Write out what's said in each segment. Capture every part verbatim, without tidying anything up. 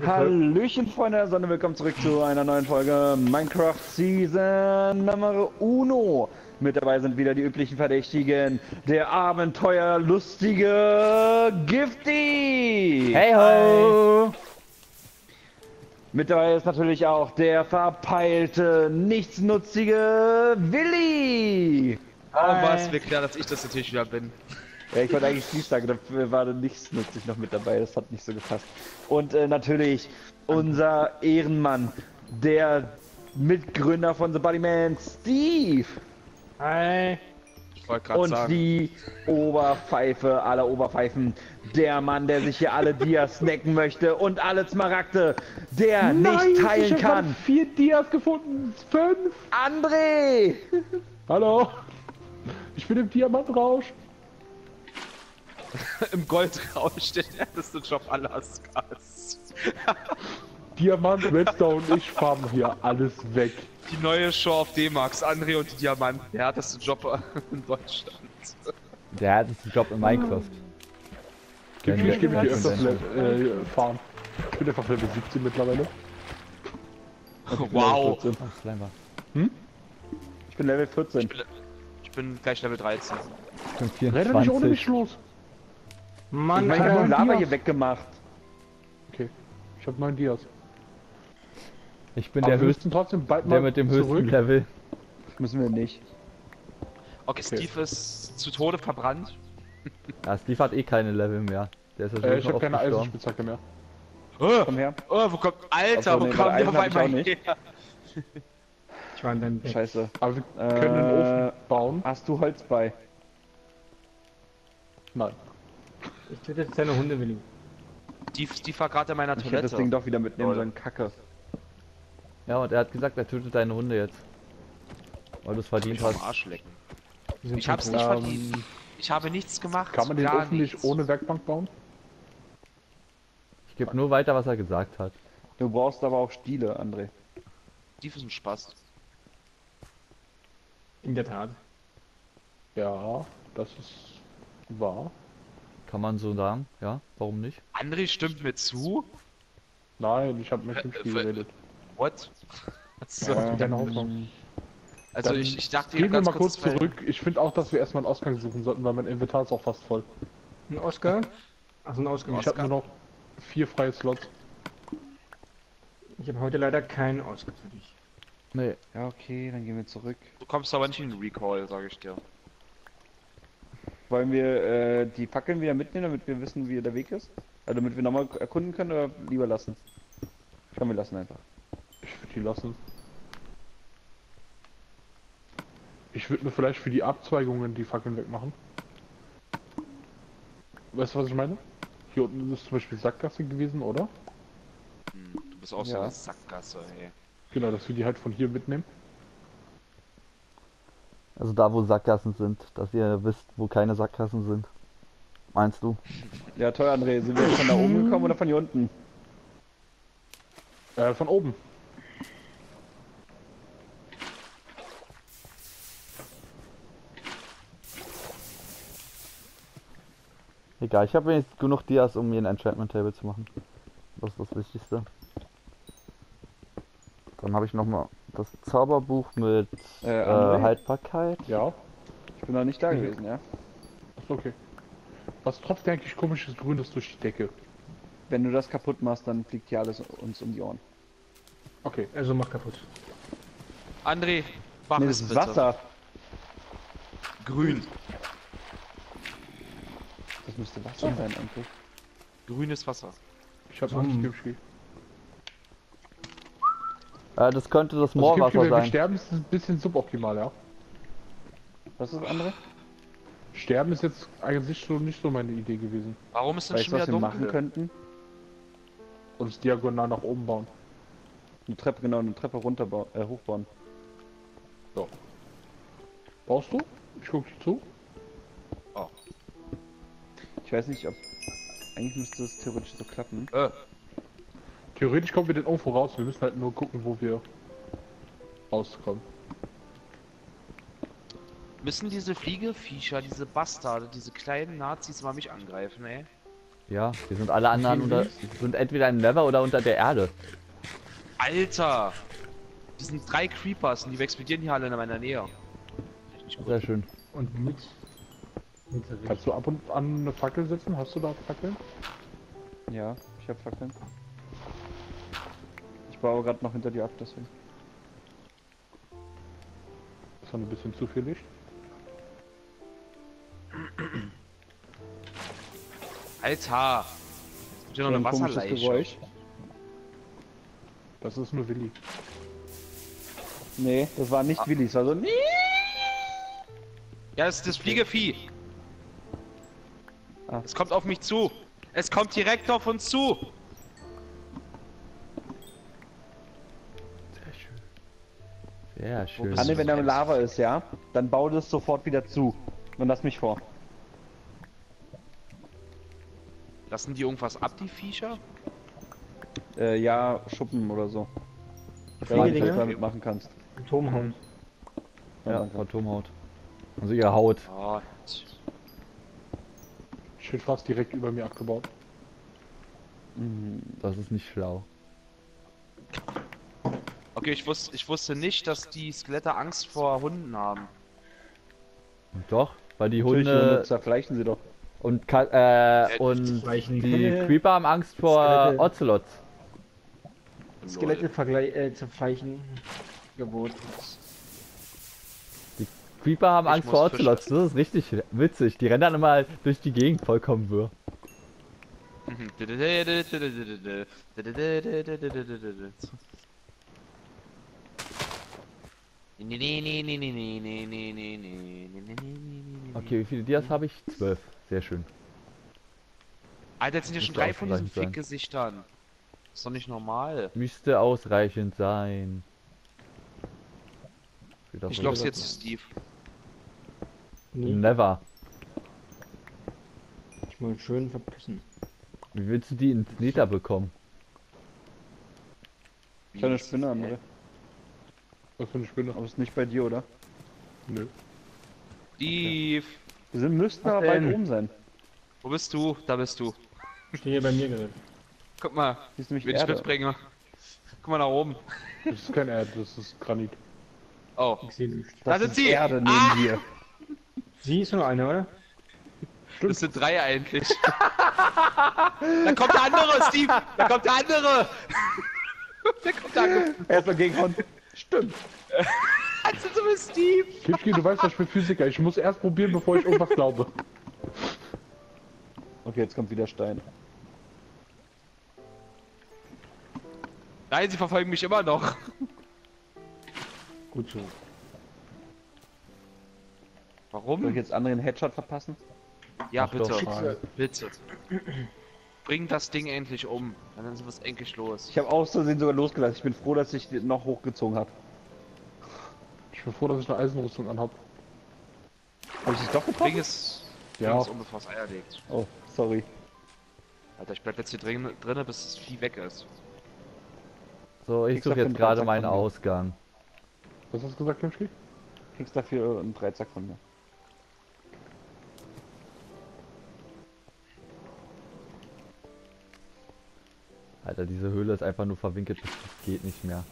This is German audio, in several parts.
Hallöchen Freunde der Sonne, willkommen zurück zu einer neuen Folge Minecraft Season Nummer Uno. Mit dabei sind wieder die üblichen Verdächtigen, der abenteuerlustige Gifty! Hey ho! Mit dabei ist natürlich auch der verpeilte, nichtsnutzige Willi! Oh, was? Mir klar, dass ich das natürlich wieder bin. Ja, ich wollte eigentlich Steve sagen, dafür war nichtsnutzig noch mit dabei, das hat nicht so gepasst. Und äh, natürlich unser Ehrenmann, der Mitgründer von The Buddy Man, Steve! Hi! Ich wollte gerade Und sagen. die Oberpfeife aller Oberpfeifen, der Mann, der sich hier alle Dias snacken möchte und alle Smaragde, der Nein, nicht teilen ich kann. hab vier Dias gefunden. Fünf. André! Hallo. Ich bin im Diamantrausch. Im Goldrausch der härteste Job Alaskas. Diamant, Redstone, ich farm hier alles weg. Die neue Show auf D-Max, André und die Diamanten. Der härteste Job in Deutschland. Der härteste Job in Minecraft. Gib Wenn mir, ich gebe wir- dir öfters wenn äh, fahren. Ich bin einfach Level siebzehn mittlerweile. Wow. Ach, Slimer. Ich bin Level vierzehn. Ich bin, ich bin gleich Level dreizehn. Ich bin Renne nicht ohne mich vierundzwanzig. los. Ich Mann, meine, ich habe neun die Lava Dias. hier weggemacht. Okay, ich habe neun Dias. Ich bin Aber der wir höchste, müssen trotzdem bald mal der mit dem höchsten zurück. Level. Müssen wir nicht. Okay, Steve ist zu Tode verbrannt. Ja, Steve hat eh keine Level mehr. Der ist ja Äh, ich schon habe keine gestorben. Eisenspitzhacke mehr. Oh, Komm her. oh, wo kommt. Alter, Obwohl, wo nee, kommt bei der auf Eisen hab ich einmal auch nicht. her? Ich war in deinem Bett. Scheiße. Aber wir können einen Äh, Ofen bauen. Hast du Holz bei? Nein. Ich töte jetzt deine Hunde, Willi. Steve, Steve war gerade in meiner Ich hätte das Ding Toilette. doch wieder mitnehmen Lol. sollen, Kacke. Ja, und er hat gesagt, er tötet deine Hunde jetzt. Weil du es verdient Ich am hast. Arsch lecken. Die sind Ich hab's schon nicht tot. verdient. Ich habe nichts gemacht. Kann man den gar Ofen nicht nichts. ohne Werkbank bauen? Ich gebe nur weiter, was er gesagt hat. Du brauchst aber auch Stiele, André. Steve ist ein Spaß. In der Tat. Ja, das ist wahr. Kann man so sagen? Ja, warum nicht? André stimmt mir zu. Nein, ich habe mit dem Äh, Spiel äh, geredet. What? So. Ja. Deine Hoffnung. Also Dann ich, ich dachte Gehen wir ganz mal kurz weil- zurück. Ich finde auch, dass wir erstmal einen Ausgang suchen sollten, weil mein Inventar ist auch fast voll. Ein Oscar? Achso, ein Oscar. Ich habe nur noch vier freie Slots. Ich habe heute leider keinen Oscar für dich. Nee. Ja, okay, dann gehen wir zurück. Du kommst aber nicht in den Recall, sage ich dir. Wollen wir äh, die Fackeln wieder mitnehmen, damit wir wissen, wie der Weg ist? Also damit wir nochmal erkunden können oder lieber lassen? Komm, wir lassen einfach. Ich würde die lassen. Ich würde mir vielleicht für die Abzweigungen die Fackeln wegmachen. Weißt du, was ich meine? Hier unten ist zum Beispiel Sackgasse gewesen, oder? Hm, du bist auch so Ja. eine Sackgasse, ey. Genau, dass wir die halt von hier mitnehmen. Also da, wo Sackgassen sind. Dass ihr wisst, wo keine Sackgassen sind. Meinst du? Ja, toll, André. Sind wir jetzt von da oben gekommen oder von hier unten? Äh, von oben. Egal, ich habe jetzt genug Dias, um mir ein Enchantment Table zu machen. Das ist das Wichtigste. Dann habe ich nochmal das Zauberbuch mit Äh, äh, André? Haltbarkeit. Ja, Ich bin noch nicht da Mhm. gewesen, ja? ist okay. Was tropft denn eigentlich komisches Grünes durch die Decke? Wenn du das kaputt machst, dann fliegt hier alles uns um die Ohren. Okay. Also mach kaputt. André, mach Nee, es das ist bitte. Wasser. Grün. Das müsste Wasser sein eigentlich. Grünes Wasser. Ich habe noch nicht Hm. Skipski. Äh, das könnte das Also Moorwasser Skipski, wenn wir sein. sterben, ist ein bisschen suboptimal, ja. Was ist das andere? Sterben ist jetzt eigentlich so nicht so meine Idee gewesen. Warum ist denn Weißt schon du, wieder was wir dunkel? machen könnten? Uns diagonal nach oben bauen. Eine Treppe, genau, eine Treppe runter äh, hochbauen. So. Baust du? Ich guck dir zu. Oh. Ich weiß nicht, ob... Eigentlich müsste es theoretisch so klappen. Äh, Theoretisch kommen wir den irgendwo raus. Wir müssen halt nur gucken, wo wir rauskommen. müssen diese Fliegeviecher, diese Bastarde, diese kleinen Nazis mal mich angreifen, ey? Ja, wir sind alle anderen unter, sind entweder im Lever oder unter der Erde. Alter! Das sind drei Creepers und die explodieren hier alle in meiner Nähe. Richtig gut. Sehr schön. Und mit. mit Kannst du ab und an eine Fackel setzen? Hast du da Fackeln? Ja, ich hab Fackeln. Ich baue gerade noch hinter dir ab, deswegen. Ist dann ein bisschen zu viel Licht. Alter! Es gibt hier noch So eine ein komisches Wasserleiche. Geräusch. Das ist nur Willi. Nee, das war nicht Willi, es war so. Ja, das ist das Fliegevieh. Ah. Es kommt auf mich zu. Es kommt direkt auf uns zu. Sehr schön. Sehr schön. bist Anne, wenn da Lava ist, ja, dann bau das sofort wieder zu. Und lass mich vor. Lassen die irgendwas ab, die Viecher? Äh, ja, Schuppen oder so. Fliege, Wenn du Digga. das damit machen kannst. Atomhaus. Ja, Ja, danke. Phantomhaut. Also ihre Haut. Oh, Schön fast direkt über mir abgebaut. Mhm. Das ist nicht schlau. okay, ich wusste, ich wusste nicht, dass die Skelette Angst vor Hunden haben. Doch, weil die Natürlich, die Hunde Hunde zerfleischen sie doch. und Ka äh, und Zerfleischen. die Creeper haben Angst vor Skelette. Ocelots. Skelette vergleich äh, zerfleischen. Gebot. Creeper haben Ich Angst muss vor Fisch Ocelots. Das ist richtig witzig. Die rennen dann immer durch die Gegend vollkommen wirr. Okay, wie viele Dias habe ich? Zwölf. Sehr schön. Alter, jetzt sind ja schon Müsste drei von diesen ausreichend sein. Fickgesichtern. Ist doch nicht normal. Müsste ausreichend sein. Steht auf Ich dem- lock's jetzt zu Steve. Nee, Never. ich mal schön verpissen. Wie willst du die ins Nether bekommen? Kleine Spinne, André. Was für eine Spinne? Aber ist nicht bei dir, oder? Nö. Steve! Wir sind, müssten Was aber bald denn? oben sein. Wo bist du? Da bist du. Stehe hier bei mir gerade. Guck mal, Hier ist nämlich will ich Erde. mitbringen. Guck mal nach oben. Das ist kein Erd, das ist Granit. Oh, Ich sehe nichts. da Das sind ist sie! Erde neben Ah! dir. Sie ist nur eine, oder? Das sind drei eigentlich. Da kommt der andere, Steve! Da kommt der andere! Der kommt da ange... Erstmal gegen von. Stimmt. Also du bist Steve! Kitschki, du weißt, ich bin Physiker. Ich muss erst probieren, bevor ich irgendwas glaube. Okay, jetzt kommt wieder Stein. Nein, sie verfolgen mich immer noch. Gut so. Soll ich Warum? jetzt anderen Headshot verpassen? Ja, Ach doch, bitte. schade. Bitte. Bring das Ding endlich um. Dann ist was endlich los. Ich habe aus Versehen sogar losgelassen. Ich bin froh, dass ich den noch hochgezogen habe. Ich bin froh, dass ich eine Eisenrüstung anhab. Habe ich dich doch Bring getroffen? es, Ja. bring es um, bevor es Eier legt. Oh, sorry. Alter, ich bleib jetzt hier drin, drinne, bis das Vieh weg ist. So, ich Kriegst suche dafür jetzt einen gerade Dreizack meinen von mir. Ausgang. Was hast du gesagt, Kitschki? Kriegst dafür einen Dreizack von mir. Alter, diese Höhle ist einfach nur verwinkelt, das geht nicht mehr.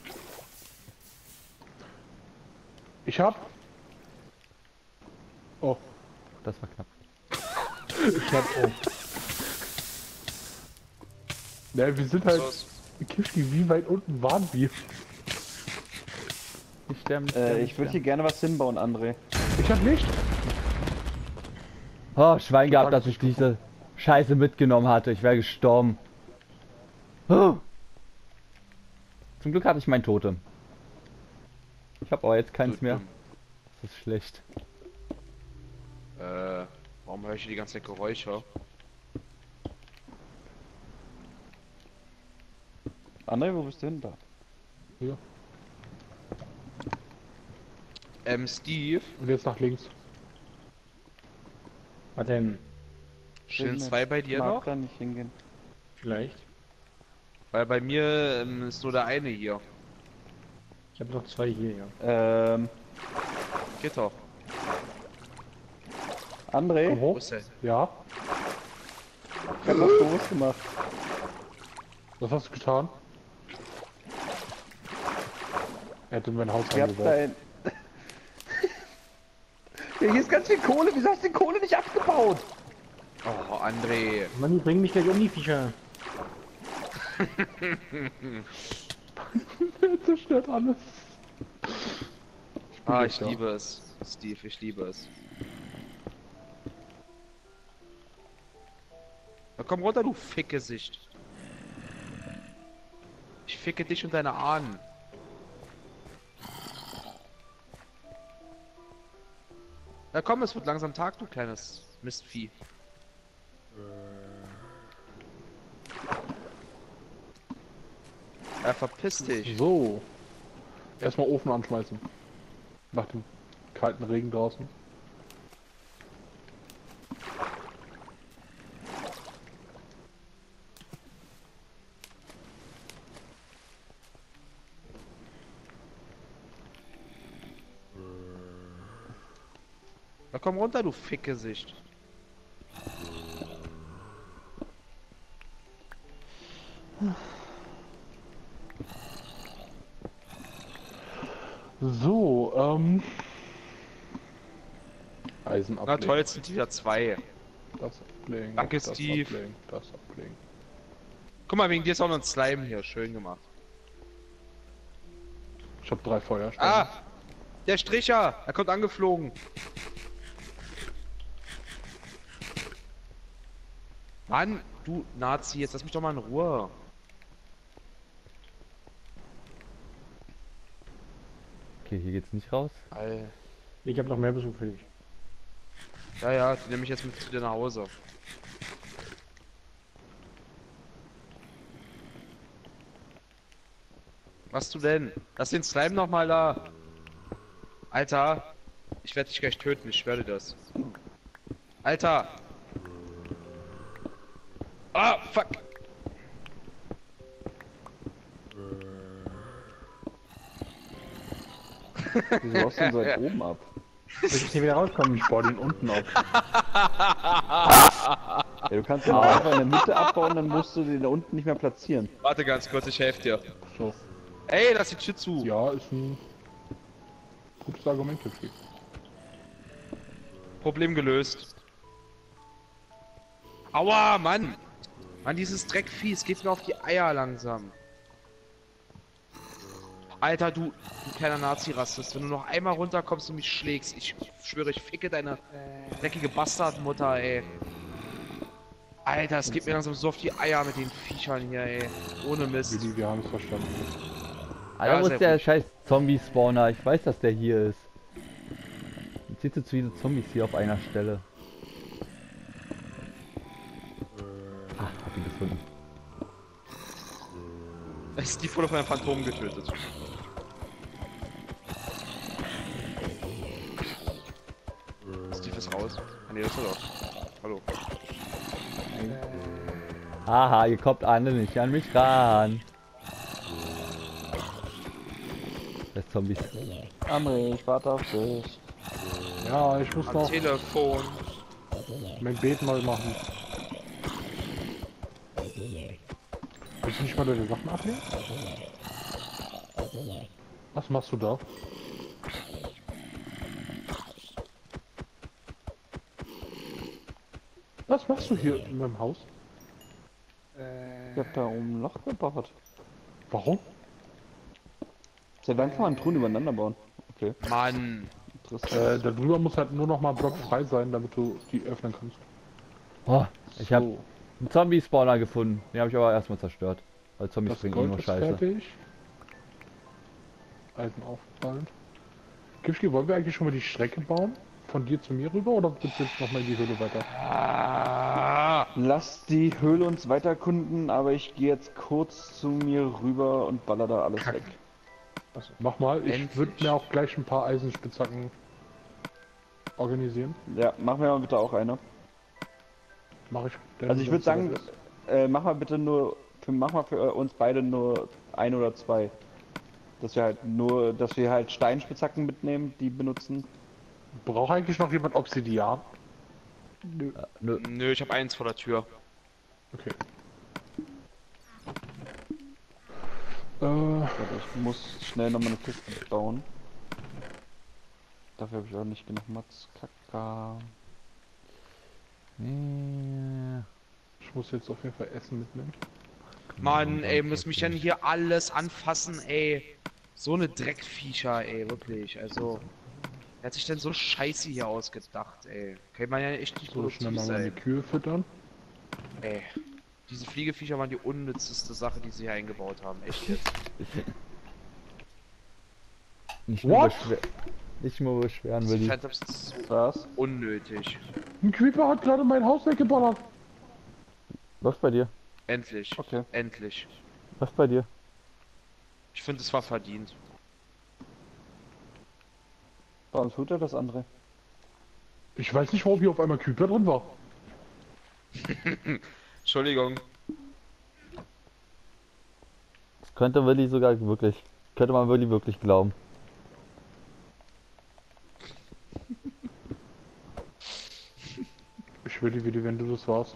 Ich hab. Oh, Das war knapp. Ich hab auch. ne, wir sind halt. So, Kitschki, wie weit unten waren wir? Ich sterbe nicht. Äh, sterbe ich nicht, würde hier gerne was hinbauen, André. Ich hab nicht. Oh, Schwein gehabt, dass ich diese Scheiße mitgenommen hatte. Ich wäre gestorben. Oh. Zum Glück hatte ich mein Totem. Ich habe aber jetzt keins Tut mehr. mir- Das ist schlecht. Äh, warum höre ich hier die ganze Zeit Geräusche? André, wo bist du hin? Da. Ja. Ähm, Steve, Und jetzt nach links. Warte, ähm, stehen zwei bei dir Mag noch? da nicht hingehen. vielleicht. Weil bei mir ähm, ist nur der eine hier. Ich habe noch zwei hier, ja. Ähm, Geht doch. Komm André, hoch. Wo ist der? Ja. Ich hab was Doofes gemacht. Was hast du getan? Er hätte mein Haus Ich hab angebaut. dein... Ja, hier ist ganz viel Kohle. Wieso hast du die Kohle nicht abgebaut? Oh, André. Mann, die bringen mich gleich um die Viecher. Er zerstört alles. Ich bin Ah, jetzt ich da. liebe es. Steve, ich liebe es. Na komm runter, du Fickgesicht. Ich ficke dich und deine Ahnen. Na komm, es wird langsam Tag, du kleines Mistvieh. Ja, verpiss dich. So. Erstmal Ofen anschmeißen. Nach dem kalten Regen draußen. Na komm runter, du Fickgesicht. So, ähm. Eisen Na ablegen. toll, jetzt sind wieder zwei. Das ablegen. Danke, das Steve. Ablegen, das ablegen. Guck mal, wegen dir ist auch noch ein Slime hier. Schön gemacht. Ich hab drei Feuersteine. Ah! Der Stricher! Er kommt angeflogen. Mann, du Nazi, jetzt lass mich doch mal in Ruhe. Okay, hier geht's nicht raus. All. Ich habe noch mehr Besuch für dich. Ja, ja, die nehme ich jetzt mit zu dir nach Hause. Was du denn? Lass den Slime noch mal da. Alter, ich werde dich gleich töten, ich schwöre dir das. Alter! Ah, fuck! Wieso hast du ihn seit oben ab? Soll ich hier wieder rauskommen? Ich baue den unten ab. Ja, du kannst ihn auch einfach in der Mitte abbauen, dann musst du den da unten nicht mehr platzieren. Warte ganz kurz, ich helfe dir. So. Ey, lass die Tür zu! Ja, ist ein gutes Argument dafür. Problem gelöst. Aua, Mann! Mann, dieses Dreckvieh, es geht mir auf die Eier langsam. Alter, du, du kleiner Nazi-Rassist, wenn du noch einmal runterkommst und mich schlägst, ich schwöre, ich ficke deine dreckige Bastardmutter, ey. Alter, es geht mir langsam so auf die Eier mit den Viechern hier, ey. Ohne Mist. Willi, wir haben es verstanden. Alter, Ja, wo sehr ist der gut. scheiß Zombie-Spawner? Ich weiß, dass der hier ist. Jetzt siehst du zu viele Zombies hier auf einer Stelle. Ah, hab ihn gefunden. Steve wurde von einem Phantom getötet. Steve ist raus. Ah, nee, das ist er doch. Hallo. Haha, ihr kommt alle nicht an mich ran. Das Zombies. Amri, ich warte auf dich. Ja, ich muss Am noch Telefon. mein Beet neu machen. Willst du nicht mal deine Sachen ablegen? Was machst du da? Was machst du hier in meinem Haus? Ich hab da oben ein Loch gebaut. Warum? Seit wann kann man Truhen übereinander bauen? Okay, Mann. interessant. Äh, darüber muss halt nur noch mal ein Block frei sein, damit du die öffnen kannst. Oh, ich habe So, einen Zombie-Spawner gefunden. Den habe ich aber erstmal zerstört. Weil Zombies das bringen eh Gold nur ist Scheiße. fertig. Eisen aufgefallen. Gibski, wollen wir eigentlich schon mal die Strecke bauen? Von dir zu mir rüber oder willst du jetzt noch mal in die Höhle weiter? Ah. Lass die Höhle uns weiter erkunden, aber ich gehe jetzt kurz zu mir rüber und baller da alles Kacke. weg. Mach mal, ich Endlich. würde mir auch gleich ein paar Eisenspitzhacken organisieren. Ja, mach mir mal bitte auch eine. Mach ich. denn, Also ich würde wenn's sagen, soweit ist. äh, mach mal bitte nur, für, mach mal für uns beide nur ein oder zwei. Dass wir halt nur, dass wir halt Steinspitzhacken mitnehmen, die benutzen. Braucht eigentlich noch jemand Obsidian? Äh, nö. Nö, ich habe eins vor der Tür. Okay. Äh, Warte, ich muss schnell nochmal eine Kiste bauen. Dafür habe ich auch nicht genug Mats. Kaka. Ja. ich muss jetzt auf jeden Fall Essen mitnehmen. Mann, ey, muss mich denn hier alles anfassen, ey. So eine Dreckviecher, ey, wirklich. Also, wer hat sich denn so Scheiße hier ausgedacht, ey? Kann man ja echt nicht So, schnell produktiv mal meine sein. Kühe füttern. Ey, diese Fliegeviecher waren die unnützeste Sache, die sie hier eingebaut haben. Echt jetzt. Nicht nur What? beschwer nicht nur beschweren, Diese Willi. Phantoms sind so Was? unnötig. Ein Creeper hat gerade mein Haus weggeballert. Was bei dir? Endlich. Okay. Endlich. Was bei dir? Ich finde, es war verdient. Warum tut er das andere? Ich weiß nicht, warum hier auf einmal Creeper drin war. Entschuldigung. Das könnte Willi sogar wirklich. Könnte man Willi wirklich glauben. Ich will die Willi, wenn du das warst.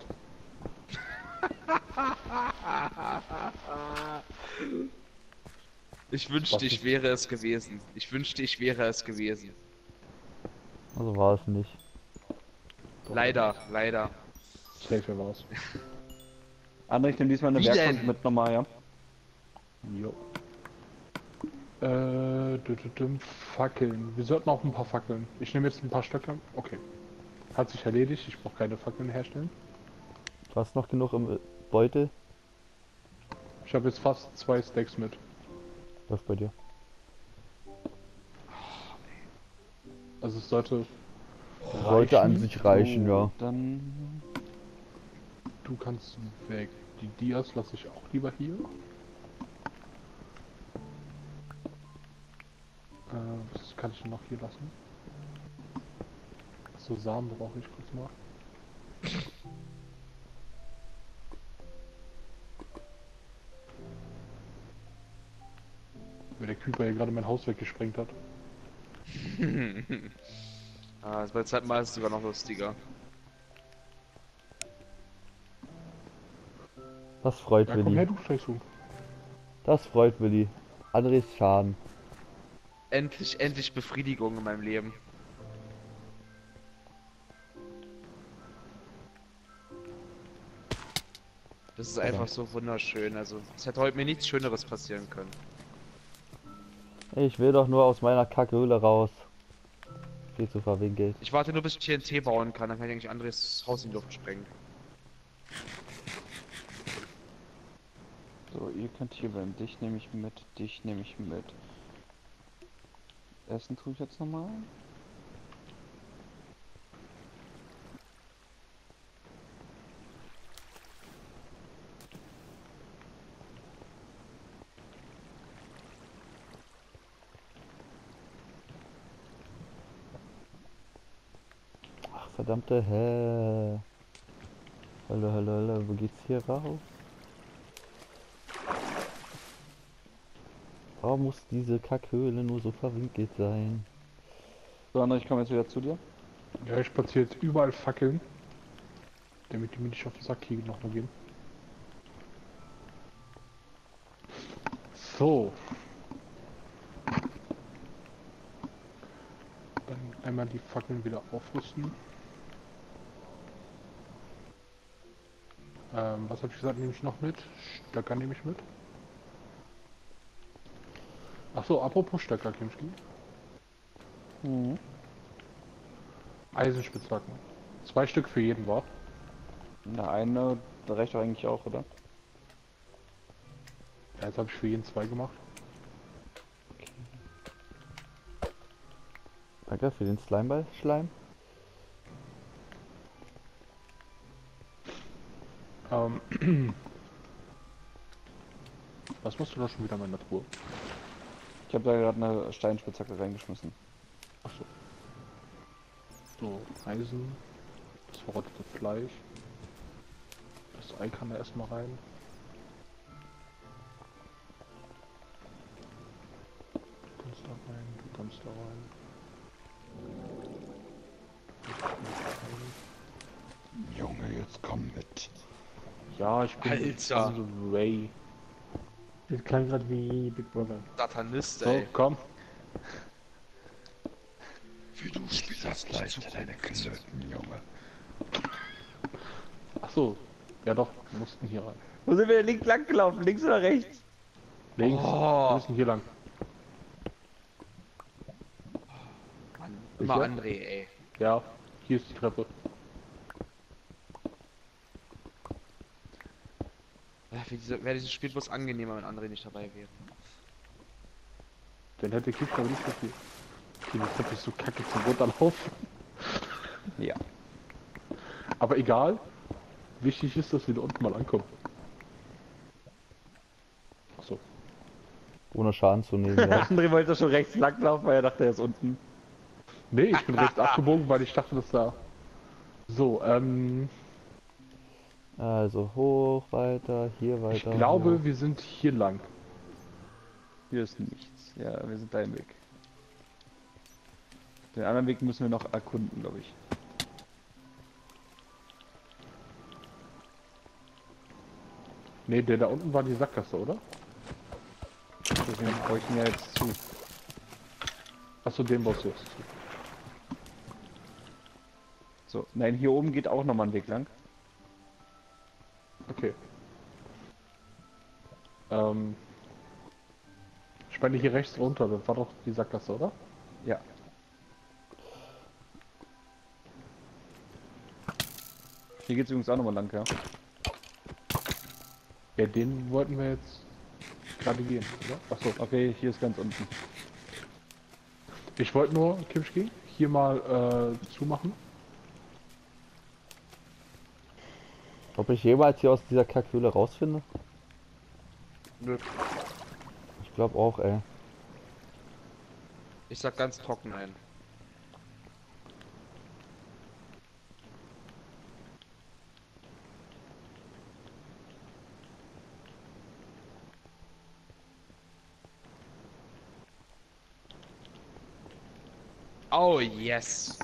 Ich wünschte, Was ich ist- wäre es gewesen. Ich wünschte, ich wäre es gewesen. Also war es nicht. Leider, leider. Safe war's. André, ich nehme diesmal eine Wie Werkbank denn? mit nochmal, ja? Jo. Äh, dü- dü- düm, Fackeln. Wir sollten auch ein paar Fackeln. Ich nehme jetzt ein paar Stöcke. Okay. Hat sich erledigt. Ich brauche keine Fackeln herstellen. Du hast noch genug im Beutel? Ich habe jetzt fast zwei Stacks mit. Was bei dir? Also es sollte. Sollte an reichen. sich reichen, ja. Dann. Du kannst weg. Die Dias lasse ich auch lieber hier. Äh, was kann ich denn noch hier lassen? So, Samen brauche ich kurz mal. Weil der Creeper hier gerade mein Haus weggesprengt hat. Ah, das wird halt meistens sogar noch lustiger. Das freut Ja, komm her, Willi. du Scheißhuhn. Das freut Willi. Andres Schaden. Endlich, endlich Befriedigung in meinem Leben. Das ist einfach so wunderschön. Also, es hätte heute mir nichts Schöneres passieren können. Ich will doch nur aus meiner Kackhöhle raus. Viel zu verwinkelt. Ich warte nur, bis ich T N T bauen kann, dann kann ich eigentlich Andres Haus in die Luft sprengen. So, ihr könnt hier bleiben. Dich nehme ich mit, dich nehme ich mit. Essen tue ich jetzt nochmal. Ach, verdammte Hä. Hallo, hallo, hallo. Wo geht's hier raus? Warum muss diese Kackhöhle nur so verwinkelt sein? So, André, ich komme jetzt wieder zu dir. Ja, ich platziere jetzt überall Fackeln. Damit die mir nicht auf den Sack kriegen nochmal gehen. So. Dann einmal die Fackeln wieder aufrüsten. Ähm, was habe ich gesagt, nehme ich noch mit? Stöcker nehme ich mit. Achso, apropos Stöcker, Kimski. Mhm. Eisenspitzhacken. Zwei Stück für jeden, war. Na, eine reicht doch eigentlich auch, oder? Ja, jetzt habe ich für jeden zwei gemacht. Danke für den Slimeball, Schleim. Ähm. Was machst du da schon wieder in meiner Truhe? Ich habe da gerade eine Steinspitzhacke reingeschmissen. Achso. So, Eisen. Das verrottete Fleisch. Das Ei kann da erstmal rein. Du kannst da rein, du kannst da rein. Junge, jetzt komm mit. Ja, ich bin Alter. on the way. Das klang gerade wie Big Brother. Satanist, So, ey. komm. Wie du spielst leichter deine Gesönden, Junge. Ach so. Ja doch, wir mussten hier rein. Wo sind wir denn links lang gelaufen? Links oder rechts? Links. Oh. Wir müssen hier lang. Mann, immer Sicher? André, ey. Ja, hier ist die Treppe. Wäre dieses Spiel bloß angenehmer, wenn André nicht dabei wäre. Dann hätte Kick aber nicht so viel. Okay, die Treppe ist so kacke zum Runterlaufen. Ja. Aber egal. Wichtig ist, dass wir da unten mal ankommen. Achso. Ohne Schaden zu nehmen, ja. André wollte schon rechts lang laufen, weil er dachte, er ist unten. Nee, ich bin rechts abgebogen, weil ich dachte, dass da... So, ähm... Also hoch, weiter, hier weiter. Ich glaube, hier. wir sind hier lang. Hier ist nichts. Ja, wir sind da im Weg. Den anderen Weg müssen wir noch erkunden, glaube ich. Nee, der da unten war die Sackgasse, oder? Deswegen brauche ich mir jetzt zu. Achso, den baust du jetzt zu. So, nein, hier oben geht auch nochmal ein Weg lang. Okay. Ähm... Ich meine hier rechts runter, das war doch die Sackgasse, oder? Ja. Hier geht's übrigens auch nochmal lang, ja. Ja, den wollten wir jetzt gerade gehen, oder? Achso. Okay, hier ist ganz unten. Ich wollte nur, Kimschki, hier mal äh, zumachen. Ob ich jemals hier aus dieser Kackhöhle rausfinde? Nö. Ich glaube auch, ey. Ich sag ganz trocken nein. Oh yes.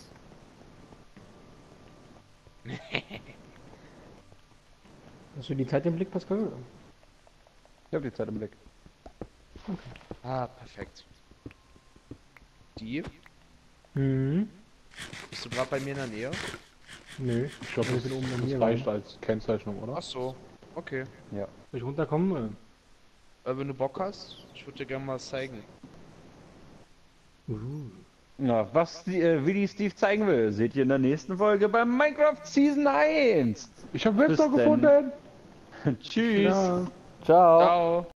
Hast du die Zeit im Blick, Pascal? Ich habe die Zeit im Blick. Ah, perfekt. Die? Mhm. Bist du gerade bei mir in der Nähe? Nö. Ich glaube, Wir das, sind oben bei das mir, reicht oder? als Kennzeichnung, oder? Ach so. Okay. Ja. Soll ich runterkommen? Äh, wenn du Bock hast, ich würde dir gerne mal was zeigen. Uh. Na, was die, äh, Willi Steve zeigen will, seht ihr in der nächsten Folge bei Minecraft Season eins. Ich habe Webster Bis denn. gefunden! Tschüss. Ja. Ciao. Ciao.